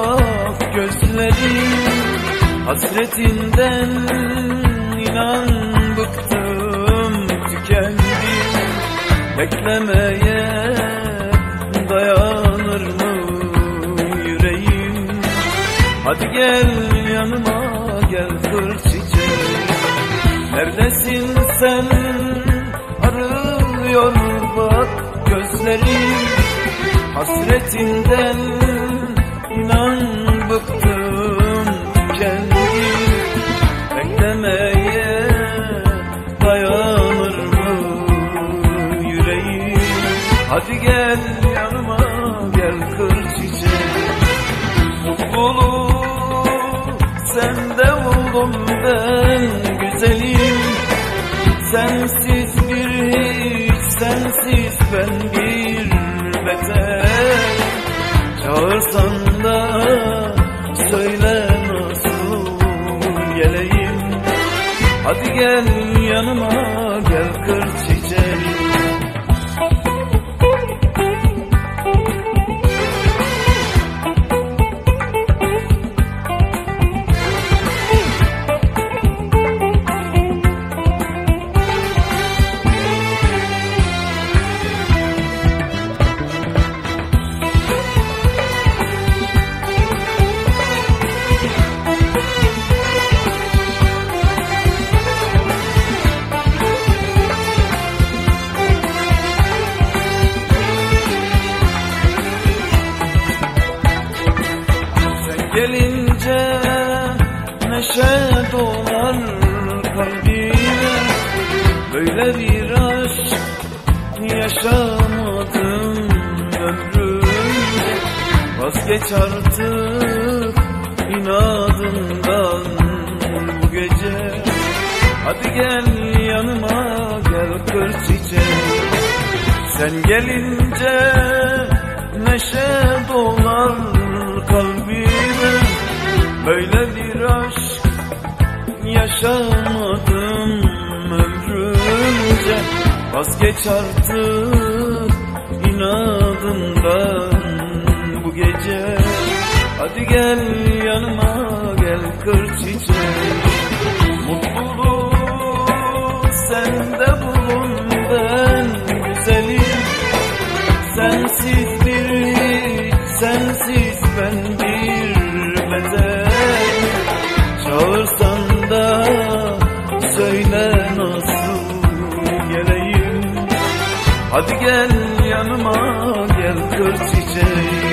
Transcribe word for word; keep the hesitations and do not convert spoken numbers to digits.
bak gözlerim, hasretinden inan bıktım tükendim. Beklemeye dayanır mı yüreğim? Hadi gel yanıma, gel kır çiçeğim. Neredesin sen, arıyor bak gözlerim, hasretinden inan bıktım tükendim. Beklemeye dayanır mı yüreğim? Hadi gel yanıma, gel kır çiçeğim. Mutluluğu sende buldum ben güzelim. Sensiz bir hiç, sensiz ben bir beter. Çağırsan da söyle nasıl geleyim? Hadi gel yanıma, gel kır çiçeğim. Gelince neşe dolar kalbime, böyle bir aşk yaşamadım ömrümde. Vazgeç artık inadından bu gece. Hadi gel yanıma, gel kır çiçeğim. Sen gelince neşe dolar kalbime, böyle bir aşk yaşamadım ömrümce. Vazgeç artık inadından bu gece. Hadi gel yanıma, gel kır çiçeğim. Mutluluğu sende bulun ben güzelim. Sensiz bir hiç, sensiz ben bir beter. Çağırsan da söyle nasıl geleyim? Hadi gel yanıma, gel kır çiçeğim.